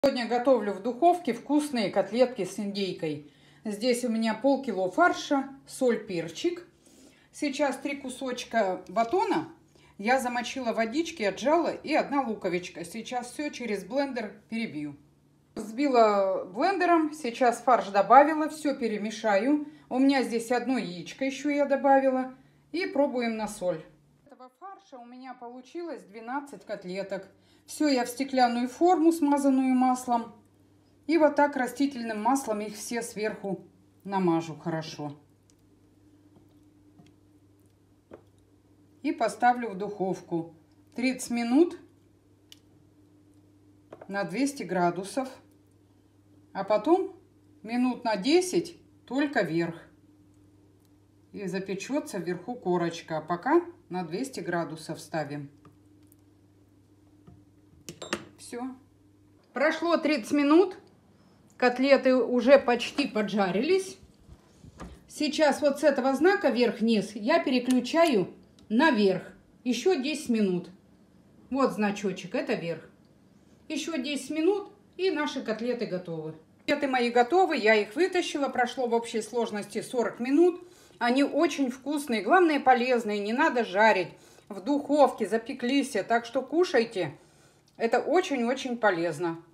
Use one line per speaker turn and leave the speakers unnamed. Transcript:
Сегодня готовлю в духовке вкусные котлетки с индейкой. Здесь у меня полкило фарша, соль, перчик. Сейчас 3 кусочка батона. Я замочила водички, отжала и 1 луковичка. Сейчас все через блендер перебью. Взбила блендером, сейчас фарш добавила, все перемешаю. У меня здесь 1 яичко еще я добавила. И пробуем на соль. Этого фарша у меня получилось 12 котлеток. Все я в стеклянную форму, смазанную маслом. И вот так растительным маслом их все сверху намажу хорошо. И поставлю в духовку 30 минут на 200 градусов. А потом минут на 10 только вверх. И запечется вверху корочка. А пока на 200 градусов ставим. Все. Прошло 30 минут. Котлеты уже почти поджарились. Сейчас вот с этого знака вверх-вниз я переключаю наверх. Еще 10 минут. Вот значочек, это вверх. Еще 10 минут и наши котлеты готовы. Котлеты мои готовы, я их вытащила. Прошло в общей сложности 40 минут. Они очень вкусные, главное полезные, не надо жарить. В духовке запеклись, так что кушайте. Это очень-очень полезно.